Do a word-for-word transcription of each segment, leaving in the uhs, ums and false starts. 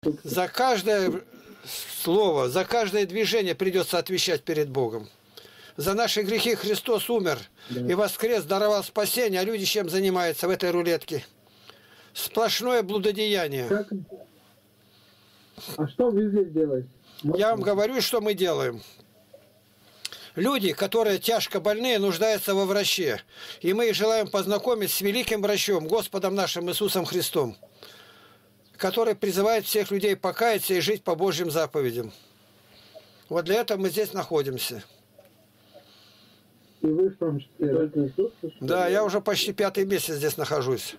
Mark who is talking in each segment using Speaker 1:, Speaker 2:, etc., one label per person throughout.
Speaker 1: За каждое слово, за каждое движение придется отвечать перед Богом. За наши грехи Христос умер да. и воскрес, даровал спасение, а люди чем занимаются в этой рулетке? Сплошное блудодеяние.
Speaker 2: Как? А что вы здесь делаете? Может,
Speaker 1: Я вам говорю, что мы делаем. Люди, которые тяжко больные, нуждаются во враче. И мы их желаем познакомить с великим врачом, Господом нашим Иисусом Христом, который призывает всех людей покаяться и жить по Божьим заповедям. Вот для этого мы здесь находимся.
Speaker 2: И вы в том числе только Иисус?
Speaker 1: Да, я уже почти пятый месяц здесь нахожусь.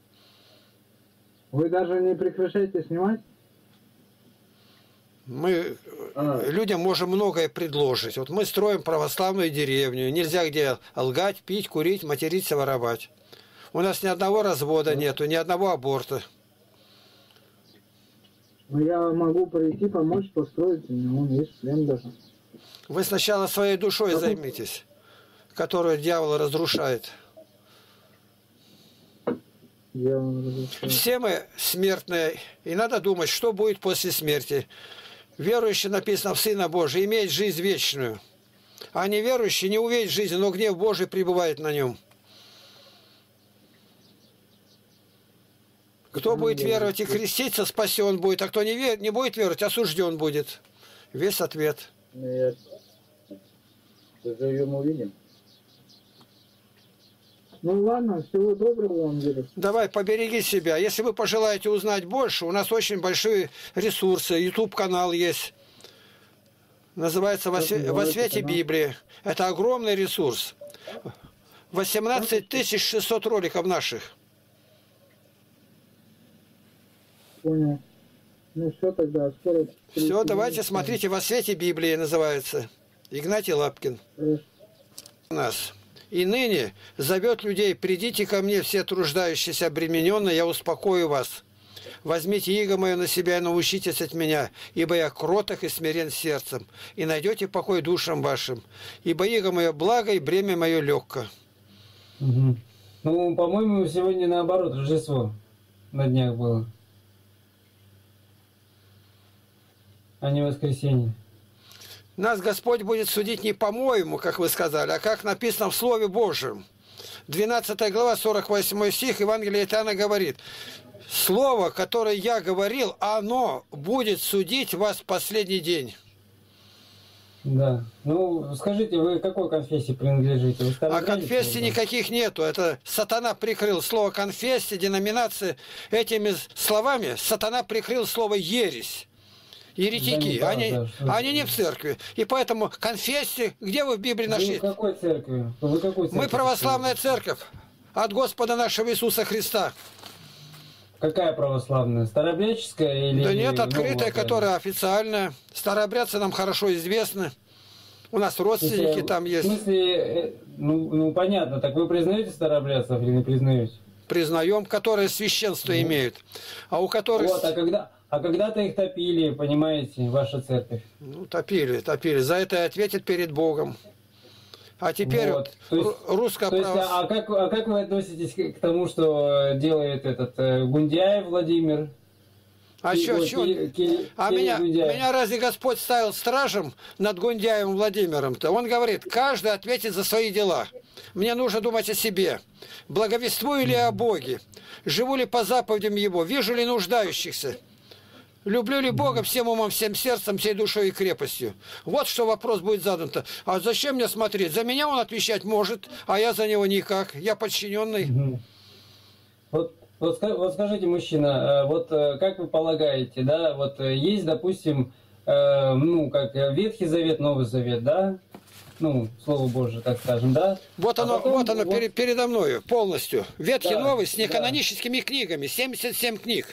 Speaker 2: Вы даже не прекращаете снимать?
Speaker 1: Мы а. людям можем многое предложить. Вот мы строим православную деревню. Нельзя где лгать, пить, курить, материться, воровать. У нас ни одного развода нету, ни одного аборта.
Speaker 2: Ну, я могу прийти, помочь, построить. У него есть плен даже.
Speaker 1: Вы сначала своей душой
Speaker 2: Какой?
Speaker 1: займитесь, которую дьявол разрушает.
Speaker 2: Дьявол разрушает.
Speaker 1: Все мы смертные, и надо думать, что будет после смерти. Верующий, написано, в Сына Божия, имеет жизнь вечную. А неверующий не увидит жизни, но гнев Божий пребывает на нем. Кто будет веровать и креститься, спасен будет, а кто не, вер... не будет веровать, осужден будет. Весь ответ.
Speaker 3: Нет. Заживем, увидим.
Speaker 2: Ну ладно, всего доброго вам, дедушка.
Speaker 1: Давай, побереги себя. Если вы пожелаете узнать больше, у нас очень большие ресурсы. ютуб-канал есть. Называется «Во, све... Во свете Библии». Это огромный ресурс. восемнадцать тысяч шестьсот роликов наших.
Speaker 2: Понял. Ну все тогда, скоро...
Speaker 1: Все, давайте смотрите, «Во свете Библии» называется. Игнатий Лапкин.
Speaker 2: Хорошо.
Speaker 1: У нас. И ныне зовет людей: придите ко мне, все труждающиеся, обремененные, я успокою вас. Возьмите иго мое на себя и научитесь от меня, ибо я кроток и смирен сердцем, и найдете покой душам вашим, ибо иго мое благо и бремя мое легко.
Speaker 3: Угу. Ну, по-моему, сегодня наоборот, Рождество на днях было, а не воскресенье.
Speaker 1: Нас Господь будет судить не по-моему, как вы сказали, а как написано в Слове Божьем. двенадцатая глава, сорок восьмой стих, Евангелие от Иоанна говорит: «Слово, которое я говорил, оно будет судить вас в последний день».
Speaker 3: Да. Ну, скажите, вы к какой конфессии принадлежите? Вы
Speaker 1: а конфессий никаких нету. Это сатана прикрыл слово конфессия, деноминация. Этими словами сатана прикрыл слово ересь. Еретики, да, они, да, они не в церкви. И поэтому конфессии, где вы в Библии нашли?
Speaker 3: Вы в какой церкви? Вы какой церкви?
Speaker 1: Мы православная церковь от Господа нашего Иисуса Христа.
Speaker 3: Какая православная? Старообрядческая или...
Speaker 1: Да нет, открытая,
Speaker 3: новая,
Speaker 1: которая официальная. Старообрядцы нам хорошо известны. У нас родственники
Speaker 3: смысле,
Speaker 1: там есть.
Speaker 3: В смысле, ну, ну понятно, так вы признаете старообрядцев или не признаете?
Speaker 1: Признаем, которые священство ну. имеют. А у которых...
Speaker 3: Вот, а когда... А когда-то их топили, понимаете, ваша церковь.
Speaker 1: Ну, топили, топили. За это и ответит перед Богом. А теперь вот.
Speaker 3: То есть,
Speaker 1: русская
Speaker 3: то есть,
Speaker 1: православная...
Speaker 3: а, как, а как вы относитесь к тому, что делает этот Гундяев Владимир?
Speaker 1: А
Speaker 3: Ки,
Speaker 1: что,
Speaker 3: вот,
Speaker 1: что?
Speaker 3: Ки, Ки,
Speaker 1: а
Speaker 3: Ки,
Speaker 1: меня,
Speaker 3: Гундяев.
Speaker 1: меня разве Господь ставил стражем над Гундяевым Владимиром-то? Он говорит, каждый ответит за свои дела. Мне нужно думать о себе. Благовествую ли о Боге? Живу ли по заповедям Его? Вижу ли нуждающихся? Люблю ли Бога всем умом, всем сердцем, всей душой и крепостью? Вот что вопрос будет задан-то. А зачем мне смотреть? За меня он отвечать может, а я за него никак. Я подчиненный.
Speaker 3: Вот, вот, вот скажите, мужчина, вот как вы полагаете, да, вот есть, допустим, ну, как Ветхий Завет, Новый Завет, да? Ну, Слово Божие, так скажем, да?
Speaker 1: Вот оно,
Speaker 3: а потом,
Speaker 1: вот оно
Speaker 3: вот...
Speaker 1: Перед, передо мною полностью. Ветхий,
Speaker 3: да,
Speaker 1: Новый с неканоническими
Speaker 3: да.
Speaker 1: книгами. семьдесят семь книг.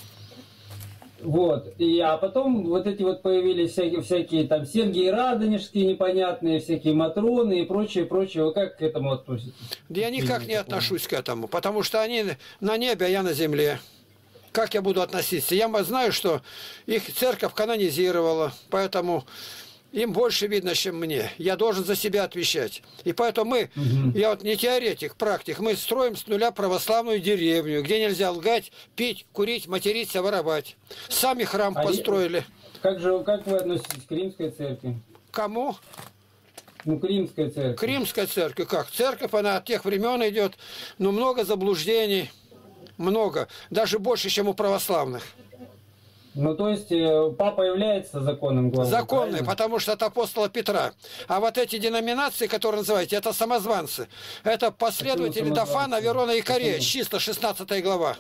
Speaker 3: Вот, и, а потом вот эти вот появились всякие, всякие там Сергии Радонежские непонятные, всякие Матроны и прочее, прочее. Вы как к этому относитесь?
Speaker 1: Да я никак не отношусь к этому, потому что они на небе, а я на земле. Как я буду относиться? Я знаю, что их церковь канонизировала, поэтому Им больше видно, чем мне. Я должен за себя отвечать. И поэтому мы, угу. я вот не теоретик, практик, мы строим с нуля православную деревню, где нельзя лгать, пить, курить, материться, воровать. Сами храм а построили.
Speaker 3: Как же, как вы относитесь к Римской церкви?
Speaker 1: Кому?
Speaker 3: Ну, к Римской церкви.
Speaker 1: К Римской церкви как? Церковь, она от тех времен идет, но много заблуждений, много, даже больше, чем у православных.
Speaker 3: Ну, то есть, папа является законным главой?
Speaker 1: Законный,
Speaker 3: правильно?
Speaker 1: потому что от апостола Петра. А вот эти деноминации, которые называете, это самозванцы. Это последователи Дафана, Верона и Корея, чисто шестнадцатая глава.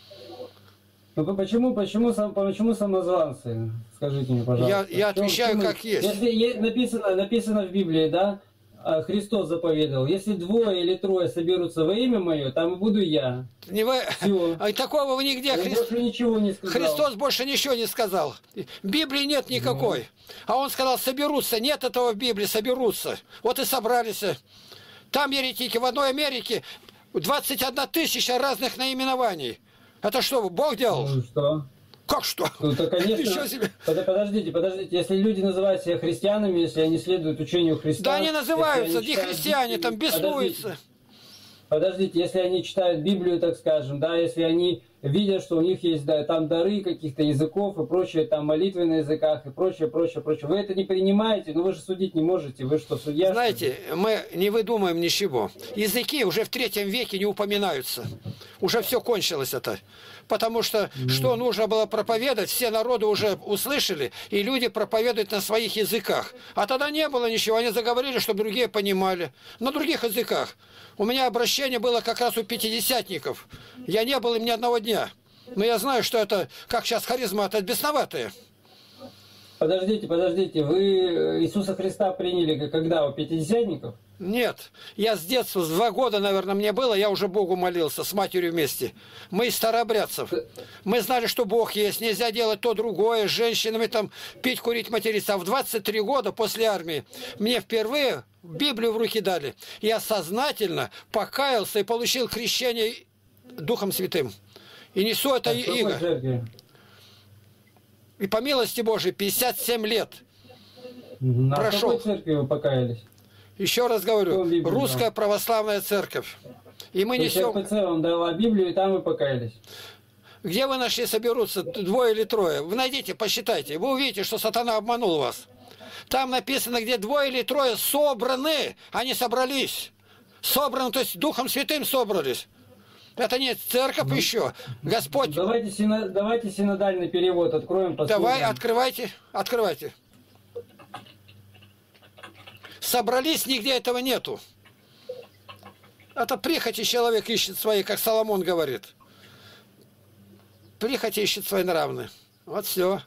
Speaker 3: Ну, почему, почему, почему самозванцы? Скажите мне, пожалуйста.
Speaker 1: Я, я отвечаю,
Speaker 3: почему?
Speaker 1: Как есть.
Speaker 3: Если написано, написано в Библии, да, Христос заповедовал, если двое или трое соберутся во имя мое, там буду я.
Speaker 1: Не вы... А такого вы нигде.
Speaker 3: Он
Speaker 1: Христ...
Speaker 3: больше ничего не сказал.
Speaker 1: Христос больше ничего не сказал. Библии нет никакой. Mm. А он сказал, соберутся. Нет этого в Библии, соберутся. Вот и собрались. Там еретики, в одной Америке двадцать одна тысяча разных наименований. Это что, Бог делал?
Speaker 3: Ну что?
Speaker 1: Как что?
Speaker 3: Ну, то, конечно, себе. Подождите, подождите. Если люди называют себя христианами, если они следуют учению Христа...
Speaker 1: Да они называются,
Speaker 3: они
Speaker 1: не христиане, там беснуются.
Speaker 3: Подождите, подождите, если они читают Библию, так скажем, да, если они видят, что у них есть да, там дары каких-то языков и прочее, там молитвы на языках и прочее, прочее, прочее. Вы это не принимаете, но вы же судить не можете. Вы что, судья?
Speaker 1: Знаете, что мы не выдумаем ничего. Языки уже в третьем веке не упоминаются. Уже все кончилось это. Потому что, mm. что нужно было проповедовать, все народы уже услышали, и люди проповедуют на своих языках. А тогда не было ничего, они заговорили, чтобы другие понимали. На других языках. У меня обращение было как раз у пятидесятников. Я не был им ни одного дня. Но я знаю, что это, как сейчас харизматы, бесноватые.
Speaker 3: Подождите, подождите, вы Иисуса Христа приняли когда, у пятидесятников?
Speaker 1: Нет, я с детства, с два года, наверное, мне было, я уже Богу молился, с матерью вместе. Мы из старообрядцев. Мы знали, что Бог есть, нельзя делать то другое, с женщинами там пить, курить, материться. А в двадцать три года после армии мне впервые Библию в руки дали. Я сознательно покаялся и получил крещение Духом Святым. И несу это иго. И по милости Божией пятьдесят семь лет
Speaker 3: угу.
Speaker 1: прошел.
Speaker 3: А в какой церкви вы покаялись?
Speaker 1: Еще раз говорю, Библию, русская да. православная церковь. И мы несем...
Speaker 3: РПЦ вам дала Библию, и там вы покаялись.
Speaker 1: Где вы нашли соберутся, двое или трое? Вы найдите, посчитайте. Вы увидите, что сатана обманул вас. Там написано, где двое или трое собраны, они собрались. Собраны, то есть Духом Святым собрались. Это не церковь ну, еще. Господь...
Speaker 3: Давайте, сино... Давайте синодальный перевод откроем. Послушаем.
Speaker 1: Давай, открывайте, открывайте. Собрались, нигде этого нету. Это прихоти человек ищет свои, как Соломон говорит. Прихоти ищет свои нравны. Вот все.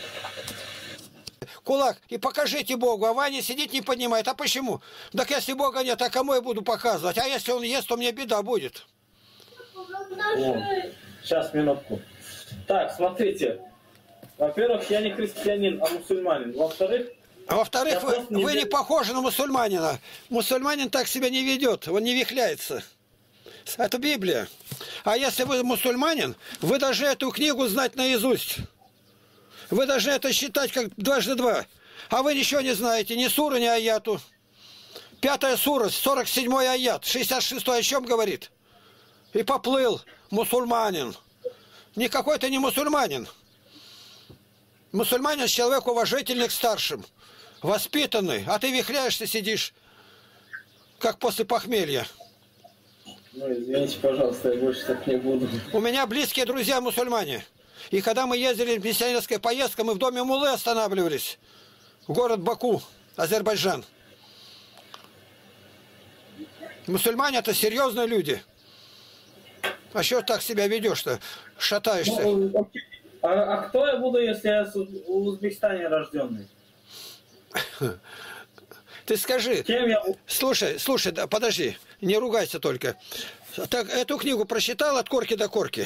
Speaker 1: Кулак, и покажите Богу, а Ваня сидит не понимает. А почему? Так если Бога нет, а кому я буду показывать? А если он есть, то мне беда будет.
Speaker 4: О, сейчас, минутку. Так, смотрите. Во-первых, я не христианин, а мусульманин. Во-вторых,
Speaker 1: а во-вторых, вы, не, вы не похожи на мусульманина. Мусульманин так себя не ведет, он не вихляется. Это Библия. А если вы мусульманин, вы должны эту книгу знать наизусть. Вы должны это считать как дважды два. А вы ничего не знаете, ни суры, ни аяту. Пятая сура, сорок седьмой аят, шестьдесят шестой о чем говорит? И поплыл мусульманин. Никакой-то не мусульманин. Мусульманин человек уважительный к старшим. Воспитанный. А ты вихляешься, сидишь, как после похмелья.
Speaker 4: Ну, извините, пожалуйста, я больше так не буду.
Speaker 1: У меня близкие друзья мусульмане. И когда мы ездили в миссионерской поездке, мы в доме Муллы останавливались. В город Баку, Азербайджан. Мусульмане это серьезные люди. А что так себя ведешь-то? Шатаешься.
Speaker 4: Ну, а, а кто я буду, если я в Узбекистане рожденный?
Speaker 1: Ты скажи.
Speaker 4: Кем я...
Speaker 1: Слушай, слушай, да, подожди, не ругайся только. Так, эту книгу прочитал от корки до корки?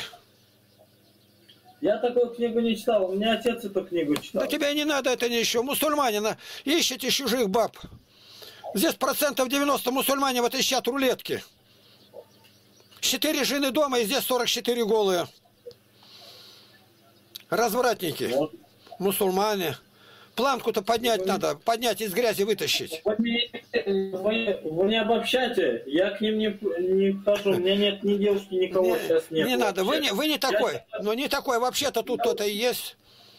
Speaker 4: Я такую книгу не читал, у меня отец эту книгу читал.
Speaker 1: Да тебе не надо это ничего. Мусульманина, ищите чужих баб. Здесь процентов девяносто мусульмане вот ищут рулетки. Четыре жены дома, и здесь сорок четыре голые. Развратники. Вот. Мусульмане. Планку-то поднять
Speaker 4: Вы-
Speaker 1: надо, поднять из грязи вытащить.
Speaker 4: Вы не, вы- вы не обобщайте, я к ним не, не хожу, у меня нет ни девушки, никого сейчас
Speaker 1: Не,
Speaker 4: нет.
Speaker 1: не надо, вы
Speaker 4: вообще.
Speaker 1: не, вы не такой. Ну не такой, вообще-то тут кто-то и есть.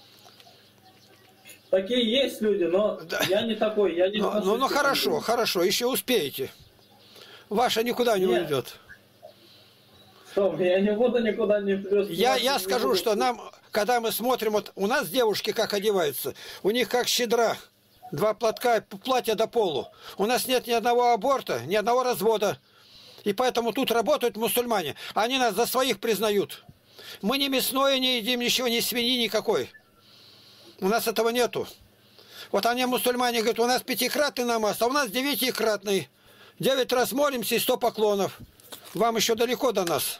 Speaker 4: Такие есть люди, но
Speaker 1: Да.
Speaker 4: я не такой, я не
Speaker 1: Ну,
Speaker 4: отношусь
Speaker 1: ну, ну
Speaker 4: к этим
Speaker 1: хорошо,
Speaker 4: людям.
Speaker 1: хорошо, еще успеете. Ваша никуда не
Speaker 4: Нет.
Speaker 1: уйдет.
Speaker 4: Что, я не буду никуда не плюс.
Speaker 1: Я, я скажу, что нам, когда мы смотрим, вот у нас девушки как одеваются, у них как щедра, два платка, платья до полу. У нас нет ни одного аборта, ни одного развода. И поэтому тут работают мусульмане. Они нас за своих признают. Мы ни мясное не едим, ничего, ни свиньи никакой. У нас этого нету. Вот они, мусульмане, говорят, у нас пятикратный намаз, а у нас девятикратный. Девять раз молимся и сто поклонов. Вам еще далеко до нас.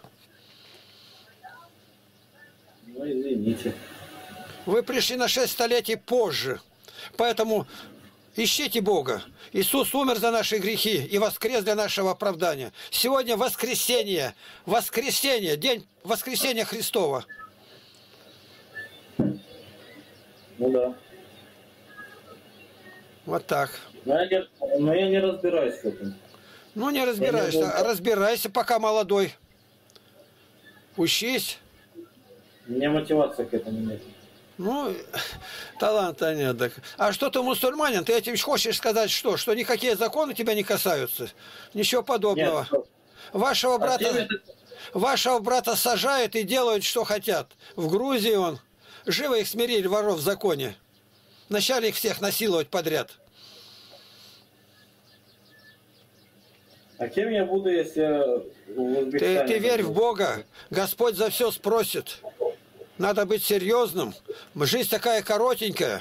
Speaker 4: Ну, извините.
Speaker 1: Вы пришли на шесть столетий позже. Поэтому ищите Бога. Иисус умер за наши грехи и воскрес для нашего оправдания. Сегодня воскресенье. Воскресенье. День воскресения Христова.
Speaker 4: Ну да.
Speaker 1: Вот так.
Speaker 4: Но я не, но я не разбираюсь в этом.
Speaker 1: Ну, не разбирайся.
Speaker 4: Я не буду.
Speaker 1: Разбирайся, пока молодой. Учись.
Speaker 4: У меня мотивации к этому нет.
Speaker 1: Ну, таланта нет. Так. А что ты мусульманин? Ты этим хочешь сказать что? Что никакие законы тебя не касаются? Ничего подобного.
Speaker 4: Нет, что-
Speaker 1: Вашего
Speaker 4: а
Speaker 1: брата,
Speaker 4: тебе это-
Speaker 1: вашего брата сажают и делают, что хотят. В Грузии он. Живо их смирили, воров в законе. Начали их всех насиловать подряд.
Speaker 4: А кем я буду, если я в
Speaker 1: Ты,
Speaker 4: Узбекистане
Speaker 1: ты верь в
Speaker 4: буду?
Speaker 1: Бога. Господь за все спросит. Надо быть серьезным. Жизнь такая коротенькая.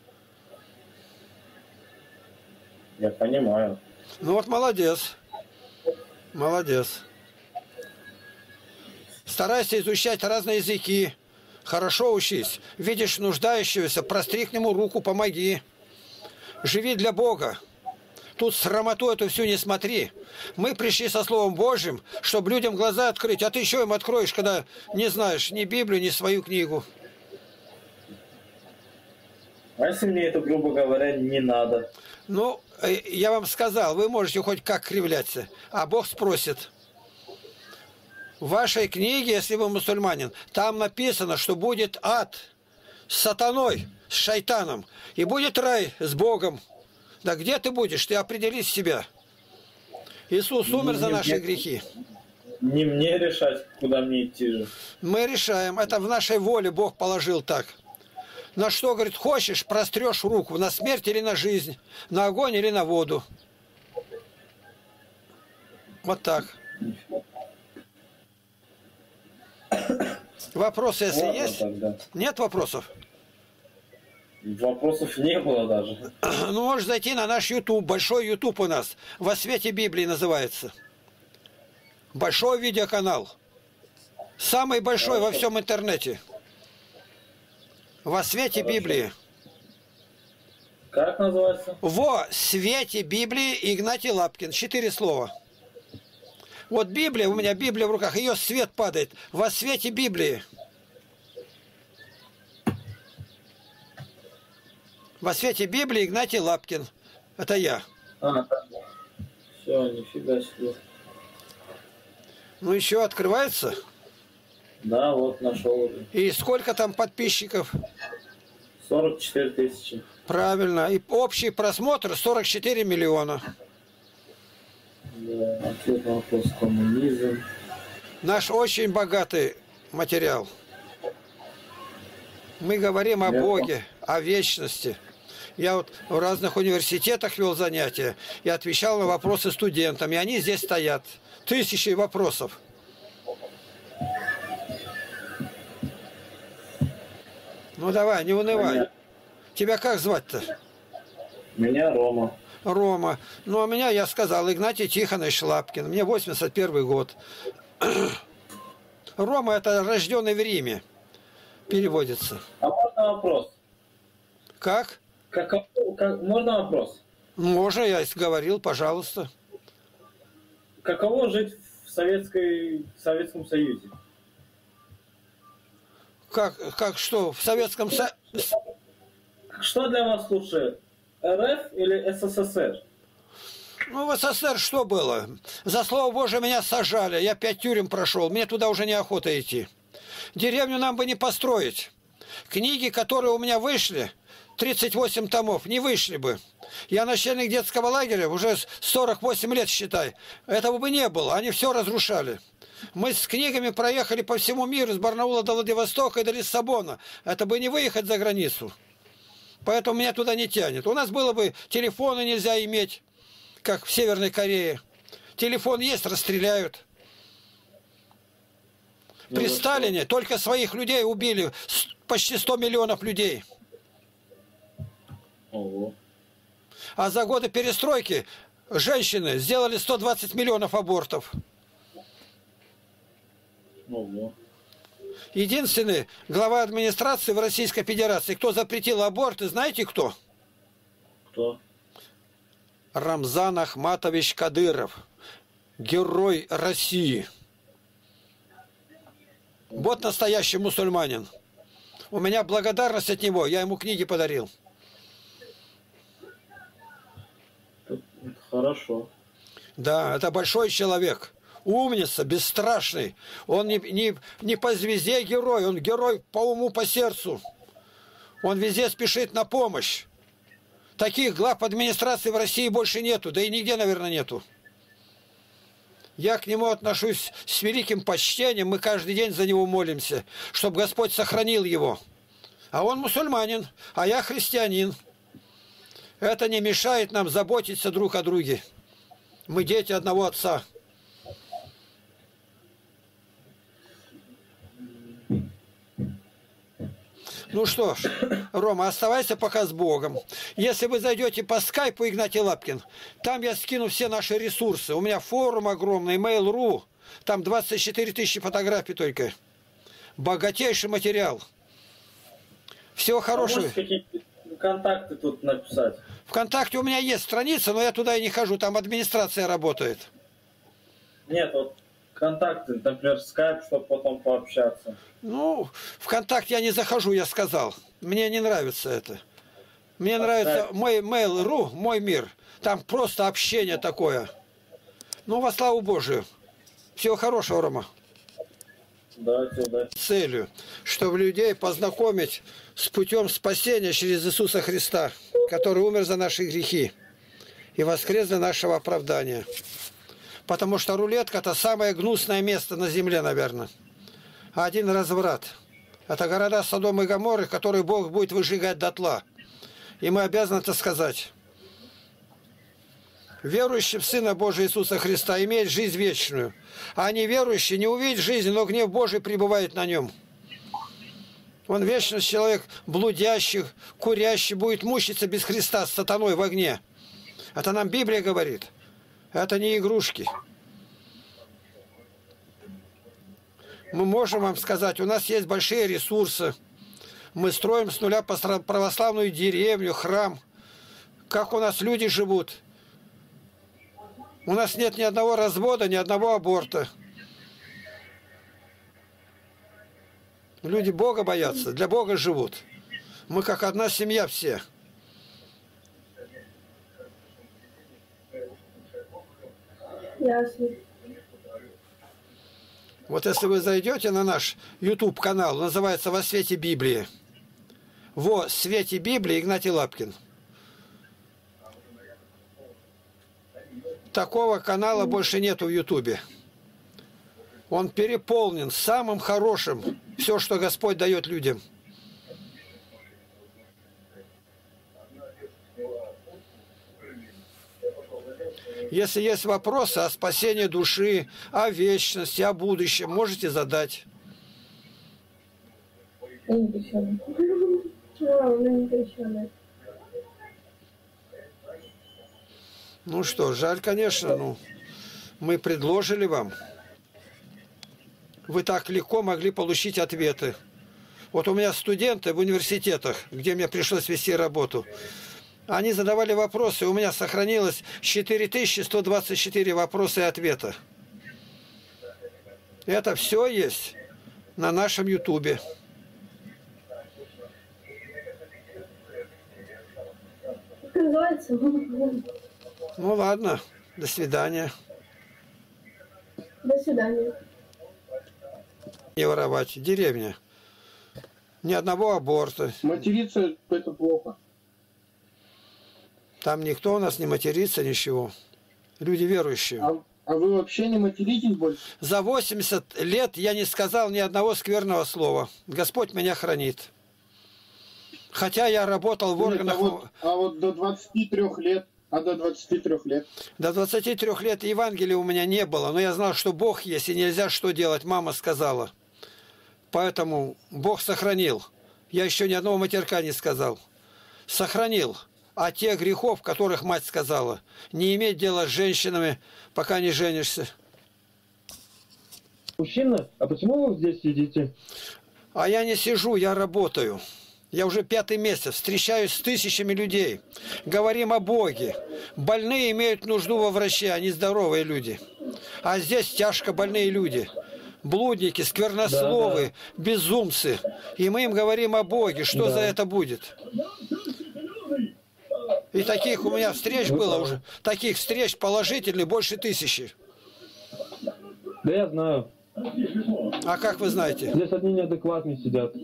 Speaker 4: Я понимаю.
Speaker 1: Ну вот молодец. Молодец. Старайся изучать разные языки. Хорошо учись. Видишь нуждающегося, простри к нему руку, помоги. Живи для Бога. Тут срамоту эту всю не смотри. Мы пришли со Словом Божьим, чтобы людям глаза открыть. А ты еще им откроешь, когда не знаешь ни Библию, ни свою книгу.
Speaker 4: А если мне это, грубо говоря, не надо?
Speaker 1: Ну, э, я вам сказал, вы можете хоть как кривляться, а Бог спросит. В вашей книге, если вы мусульманин, там написано, что будет ад с сатаной, с шайтаном, и будет рай с Богом. Да где ты будешь? Ты определись себя. Иисус умер за наши грехи.
Speaker 4: Не мне решать, куда мне идти же.
Speaker 1: Мы решаем. Это в нашей воле Бог положил так. На что, говорит, хочешь, прострешь руку, на смерть или на жизнь, на огонь или на воду. Вот так. Вопросы, если
Speaker 4: Ладно
Speaker 1: есть?
Speaker 4: тогда.
Speaker 1: Нет вопросов?
Speaker 4: Вопросов не было даже.
Speaker 1: Ну, можешь зайти на наш YouTube, большой YouTube у нас, «Во свете Библии» называется. Большой видеоканал. Самый большой во всем интернете. «Во свете
Speaker 4: Хорошо.
Speaker 1: Библии».
Speaker 4: Как называется?
Speaker 1: «Во свете Библии» Игнатий Лапкин. Четыре слова. Вот Библия, у меня Библия в руках, ее свет падает. «Во свете Библии». «Во свете Библии» Игнатий Лапкин. Это я.
Speaker 4: А, все, нифига себе.
Speaker 1: Ну еще открывается.
Speaker 4: Да, вот нашел уже.
Speaker 1: И сколько там подписчиков?
Speaker 4: сорок четыре тысячи.
Speaker 1: Правильно. И общий просмотр сорок четыре миллиона.
Speaker 4: Да, ответ на вопрос коммунизм.
Speaker 1: Наш очень богатый материал. Мы говорим о
Speaker 4: Я
Speaker 1: Боге, о вечности. Я вот в разных университетах вел занятия и отвечал на вопросы студентам. И они здесь стоят. Тысячи вопросов. Ну давай, не унывай.
Speaker 4: Понятно.
Speaker 1: Тебя как звать-то?
Speaker 4: Меня Рома.
Speaker 1: Рома. Ну, а меня, я сказал, Игнатий Тихонович Лапкин. Мне восемьдесят первый год. Рома – это рожденный в Риме. Переводится.
Speaker 4: А можно вопрос?
Speaker 1: Как?
Speaker 4: Как, как, можно вопрос?
Speaker 1: Можно, я говорил, пожалуйста.
Speaker 4: Каково жить в Советской, в Советском Союзе?
Speaker 1: Как, как что, в Советском Союзе?
Speaker 4: что для вас лучше, РФ или СССР?
Speaker 1: Ну, в СССР что было? За слово Божие меня сажали, я пять тюрем прошел, мне туда уже неохота идти. Деревню нам бы не построить. Книги, которые у меня вышли, тридцать восемь томов, не вышли бы. Я начальник детского лагеря, уже сорок восемь лет, считай. Этого бы не было, они все разрушали. Мы с книгами проехали по всему миру, с Барнаула до Владивостока и до Лиссабона. Это бы не выехать за границу. Поэтому меня туда не тянет. У нас было бы телефоны нельзя иметь, как в Северной Корее. Телефон есть, расстреляют. При Сталине только своих людей убили, почти сто миллионов людей.
Speaker 4: Ого.
Speaker 1: А за годы перестройки женщины сделали сто двадцать миллионов абортов.
Speaker 4: Ого.
Speaker 1: Единственный глава администрации в Российской Федерации, кто запретил аборты, знаете кто?
Speaker 4: Кто?
Speaker 1: Рамзан Ахматович Кадыров, герой России. Вот настоящий мусульманин. У меня благодарность от него, я ему книги подарил.
Speaker 4: Это хорошо.
Speaker 1: Да, это большой человек. Умница, бесстрашный. Он не, не, не по звезде герой, он герой по уму, по сердцу. Он везде спешит на помощь. Таких глав администрации в России больше нету, да и нигде, наверное, нету. Я к нему отношусь с великим почтением, мы каждый день за него молимся, чтобы Господь сохранил его. А он мусульманин, а я христианин. Это не мешает нам заботиться друг о друге. Мы дети одного отца. Ну что ж, Рома, оставайся пока с Богом. Если вы зайдете по скайпу, Игнатий Лапкин, там я скину все наши ресурсы. У меня форум огромный, Mail точка ру, там двадцать четыре тысячи фотографий только. Богатейший материал. Всего хорошего.
Speaker 4: А можете какие-то контакты тут написать?
Speaker 1: ВКонтакте у меня есть страница, но я туда и не хожу, там администрация работает.
Speaker 4: Нет, вот контакты, например, скайп, чтобы потом пообщаться.
Speaker 1: Ну, ВКонтакте я не захожу, я сказал. Мне не нравится это. Мне нравится мой Mail точка ру, мой мир. Там просто общение такое. Ну, во славу Божию. Всего хорошего, Рома.
Speaker 4: Да, да.
Speaker 1: Целью, чтобы людей познакомить с путем спасения через Иисуса Христа, который умер за наши грехи и воскрес для нашего оправдания. Потому что рулетка – это самое гнусное место на земле, наверное. Один разврат. Это города Содом и Гоморры, которые Бог будет выжигать дотла. И мы обязаны это сказать. Верующий в Сына Божия Иисуса Христа имеет жизнь вечную. А неверующий не увидит жизни, но гнев Божий пребывает на нем. Он вечный человек, блудящий, курящий, будет мучиться без Христа с сатаной в огне. Это нам Библия говорит. Это не игрушки. Мы можем вам сказать, у нас есть большие ресурсы. Мы строим с нуля православную деревню, храм. Как у нас люди живут. У нас нет ни одного развода, ни одного аборта. Люди Бога боятся, для Бога живут. Мы как одна семья все.
Speaker 5: Ясно.
Speaker 1: Вот если вы зайдете на наш YouTube-канал, называется «Во свете Библии». «Во свете Библии» Игнатий Лапкин. Такого канала больше нету в Ютубе. Он переполнен самым хорошим, все, что Господь дает людям. Если есть вопросы о спасении души, о вечности, о будущем, можете задать.
Speaker 5: Я не крещеная. А, она не крещеная.
Speaker 1: Ну что, жаль, конечно, ну, мы предложили вам. Вы так легко могли получить ответы. Вот у меня студенты в университетах, где мне пришлось вести работу, они задавали вопросы, у меня сохранилось четыре тысячи сто двадцать четыре вопроса и ответа. Это все есть на нашем ютубе.
Speaker 5: называется?
Speaker 1: Ну ладно, до свидания.
Speaker 5: До свидания.
Speaker 1: Не воровать. Деревня. Ни одного аборта.
Speaker 6: Материться – это плохо.
Speaker 1: Там никто у нас не матерится, ничего. Люди верующие.
Speaker 6: А, а вы вообще не материтесь больше?
Speaker 1: За восемьдесят лет я не сказал ни одного скверного слова. Господь меня хранит. Хотя я работал в
Speaker 6: Нет,
Speaker 1: органах...
Speaker 6: а, вот, а вот до двадцати трёх лет, а до двадцати трёх лет?
Speaker 1: До двадцати трёх лет Евангелия у меня не было, но я знал, что Бог есть, и нельзя что делать, мама сказала. Поэтому Бог сохранил. Я еще ни одного матерка не сказал. Сохранил. А тех грехов, которых мать сказала, не иметь дела с женщинами, пока не женишься.
Speaker 7: Мужчина, а почему вы здесь сидите?
Speaker 1: А я не сижу, я работаю. Я уже пятый месяц встречаюсь с тысячами людей. Говорим о Боге. Больные имеют нужду во враче, а не здоровые люди. А здесь тяжко больные люди. Блудники, сквернословы, да, да. безумцы. И мы им говорим о Боге. Что да. за это будет? И таких у меня встреч Вы было правы. уже. Таких встреч положительных больше тысячи.
Speaker 7: Да я знаю.
Speaker 1: А как вы знаете?
Speaker 7: Здесь одни неадекватные сидят.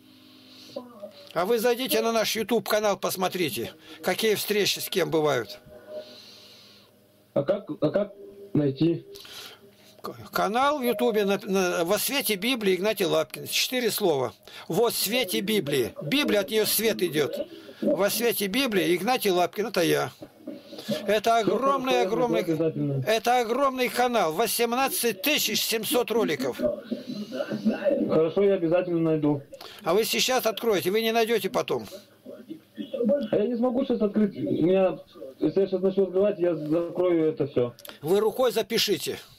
Speaker 1: А вы зайдите на наш YouTube-канал, посмотрите, какие встречи с кем бывают.
Speaker 7: А как, а как найти?
Speaker 1: Канал в Ютубе на, на, «Во свете Библии» Игнатий Лапкин. Четыре слова. «Во свете Библии». Библия, от нее свет идет. «Во свете Библии» Игнатий Лапкин. Это я. Это огромный, огромный, это огромный канал. восемнадцать тысяч семьсот роликов.
Speaker 7: Хорошо, я обязательно найду.
Speaker 1: А вы сейчас откроете, вы не найдете потом.
Speaker 7: А я не смогу сейчас открыть. У меня, если я сейчас начну открывать, я закрою это все.
Speaker 1: Вы рукой запишите.